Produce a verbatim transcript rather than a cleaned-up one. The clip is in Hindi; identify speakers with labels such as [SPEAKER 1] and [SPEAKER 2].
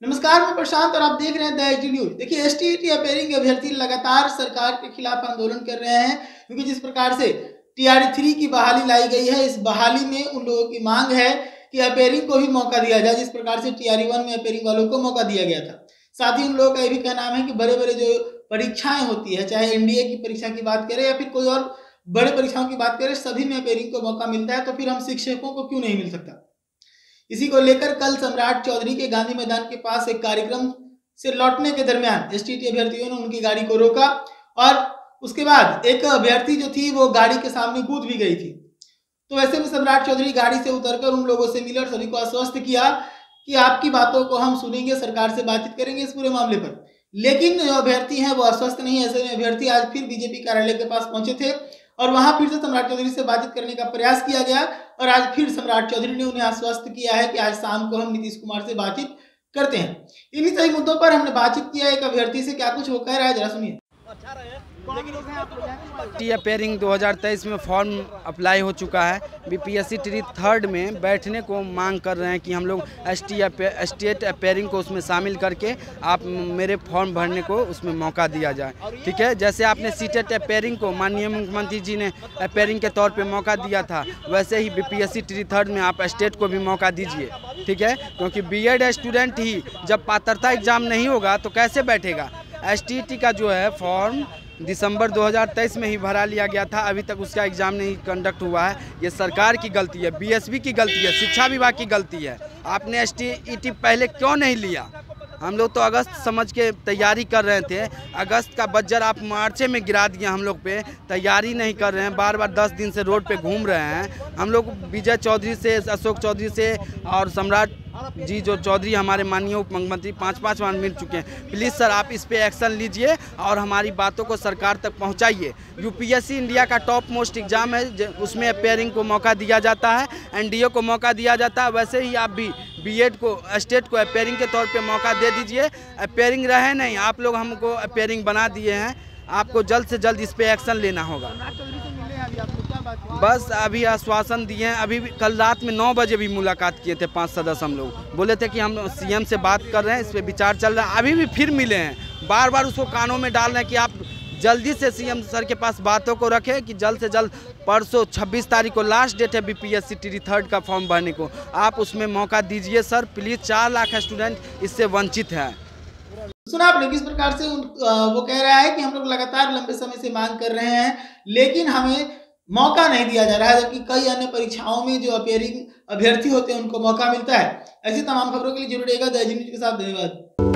[SPEAKER 1] नमस्कार, मैं प्रशांत और आप देख रहे हैं द एच डी न्यूज। देखिए, एसटीईटी अपेयरिंग अभ्यर्थी लगातार सरकार के खिलाफ आंदोलन कर रहे हैं, क्योंकि जिस प्रकार से टीआरई थ्री की बहाली लाई गई है, इस बहाली में उन लोगों की मांग है कि अपेयरिंग को भी मौका दिया जाए, जिस प्रकार से टीआरई वन में अपेयरिंग वालों को मौका दिया गया था। साथ ही उन लोगों का ये भी कहना है कि बड़े बड़े जो परीक्षाएं होती है, चाहे एनडीए की परीक्षा की बात करें या फिर कोई और बड़े परीक्षाओं की बात करें, सभी में अपेयरिंग को मौका मिलता है, तो फिर हम शिक्षकों को क्यों नहीं मिल सकता। इसी को लेकर कल सम्राट चौधरी के गांधी मैदान के पास एक कार्यक्रम से लौटने के दरमियान एसटीईटी अभ्यर्थियों ने उनकी गाड़ी को रोका और उसके बाद एक अभ्यर्थी जो थी वो गाड़ी के सामने कूद भी गई थी। तो ऐसे में सम्राट चौधरी गाड़ी से उतरकर उन लोगों से मिले और सभी को आश्वस्त किया कि आपकी बातों को हम सुनेंगे, सरकार से बातचीत करेंगे इस पूरे मामले पर। लेकिन जो अभ्यर्थी हैं वो आश्वस्त नहीं है। ऐसे में अभ्यर्थी आज फिर बीजेपी कार्यालय के पास पहुंचे थे और वहां फिर से सम्राट चौधरी से बातचीत करने का प्रयास किया गया और आज फिर सम्राट चौधरी ने उन्हें आश्वस्त किया है कि आज शाम को हम नीतीश कुमार से बातचीत करते हैं। इन्हीं सही मुद्दों पर हमने बातचीत किया एक अभ्यर्थी से, क्या कुछ वो कह रहा है जरा सुनिए।
[SPEAKER 2] अपेयरिंग दो हज़ार तेईस में फॉर्म अप्लाई हो चुका है। बीपीएससी ट्री थर्ड में बैठने को मांग कर रहे हैं कि हम लोग स्टेट अपेयरिंग को उसमें शामिल करके आप मेरे फॉर्म भरने को उसमें मौका दिया जाए। ठीक है, जैसे आपने सीटेट अपेयरिंग को माननीय मुख्यमंत्री जी ने अपेयरिंग के तौर पे मौका दिया था, वैसे ही बीपीएससी ट्री थर्ड में आप स्टेट को भी मौका दीजिए। ठीक है, क्योंकि बीएड स्टूडेंट ही जब पात्रता एग्जाम नहीं होगा तो कैसे बैठेगा। एसटीईटी का जो है फॉर्म दिसंबर दो हज़ार तेईस में ही भरा लिया गया था, अभी तक उसका एग्ज़ाम नहीं कंडक्ट हुआ है। ये सरकार की गलती है, बीएसबी की गलती है, शिक्षा विभाग की गलती है। आपने एसटीईटी पहले क्यों नहीं लिया? हम लोग तो अगस्त समझ के तैयारी कर रहे थे, अगस्त का बज्जर आप मार्च में गिरा दिए। हम लोग पे तैयारी नहीं कर रहे हैं, बार बार दस दिन से रोड पे घूम रहे हैं। हम लोग विजय चौधरी से, अशोक चौधरी से और सम्राट जी जो चौधरी हमारे माननीय उप मुख्यमंत्री पाँच पाँच बार मिल चुके हैं। प्लीज़ सर, आप इस पे एक्शन लीजिए और हमारी बातों को सरकार तक पहुंचाइए। यूपीएससी इंडिया का टॉप मोस्ट एग्ज़ाम है, उसमें अपेयरिंग को मौका दिया जाता है, एनडीए को मौका दिया जाता है। वैसे ही आप भी बीएड को, स्टेट को अपेयरिंग के तौर पे मौका दे दीजिए। अपेयरिंग रहे नहीं, आप लोग हमको अपेयरिंग बना दिए हैं, आपको जल्द से जल्द इस पे एक्शन लेना होगा। बस अभी आश्वासन दिए हैं। अभी कल रात में नौ बजे भी मुलाकात किए थे पांच सदस्य, हम लोग बोले थे कि हम सीएम से बात कर रहे हैं, इस पे विचार चल रहा है। अभी भी फिर मिले हैं, बार बार उसको कानों में डाल रहे हैं कि आप जल्दी से सीएम सर के पास बातों को रखें कि जल्द से जल्द परसों छब्बीस तारीख को लास्ट डेट है बीपीएससी ट्री थर्ड का फॉर्म भरने को, आप उसमें मौका दीजिए सर प्लीज़। चार लाख स्टूडेंट इससे वंचित है।
[SPEAKER 1] सुना आपने किस प्रकार से उन, वो कह रहा है कि हम लोग लगातार लंबे समय से मांग कर रहे हैं लेकिन हमें मौका नहीं दिया जा रहा है, जबकि कई अन्य परीक्षाओं में जो अपेयरिंग अभ्यर्थी होते हैं उनको मौका मिलता है। ऐसी तमाम खबरों के लिए जुड़े रहिएगा द एच डी न्यूज के साथ। धन्यवाद।